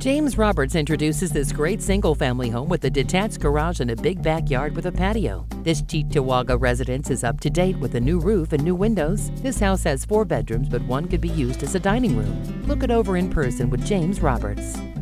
James Roberts introduces this great single-family home with a detached garage and a big backyard with a patio. This Cheektowaga residence is up to date with a new roof and new windows. This house has 4 bedrooms, but one could be used as a dining room. Look it over in person with James Roberts.